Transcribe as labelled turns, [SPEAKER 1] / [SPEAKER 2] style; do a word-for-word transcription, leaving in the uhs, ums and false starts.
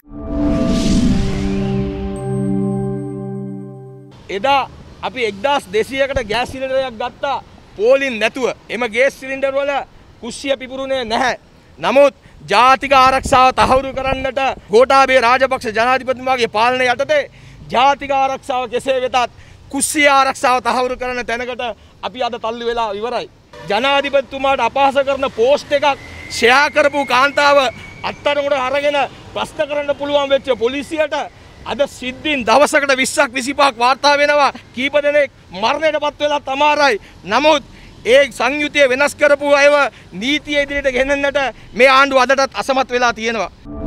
[SPEAKER 1] එදා අපි එක්දාස් දෙසීයකට ගෑස් සිලින්ඩරයක් ගත්තා පෝලින් නැතුව. එම ගෑස් සිලින්ඩර් වල කුස්සිය පිපුරුනේ නැහැ. නමුත් ජාතික ආරක්ෂාව තහවුරු කරන්නට ගෝඨාභය රාජපක්ෂ ජනාධිපතිතුමාගේ පාලනය යටතේ ජාතික ආරක්ෂාව කෙසේ වෙතත් කුස්සිය ආරක්ෂාව තහවුරු කරන තැනකට අපි අද තල්ලු වෙලා ඉවරයි. ජනාධිපතිතුමාට අපහාස කරන පෝස්ට් එකක් ෂෙයා කරපු කාන්තාව අත්අඩංගුවට අරගෙන ප්‍රශ්න කරන්න පුළුවන් වෙච්ච පොලිසියට අද සිද්ධීන් දවසකට විස්සක් විසිපහක් වාර්තා වෙනවා. කීප දෙනෙක් මරණයටපත් වෙලා තමාරයි. නමුත් ඒ සංයුතිය වෙනස් කරපු අයව නීතිය ඉදිරියට ගෙනෙන්නට මේ ආණ්ඩුව අදටත් අසමත් වෙලා තියෙනවා.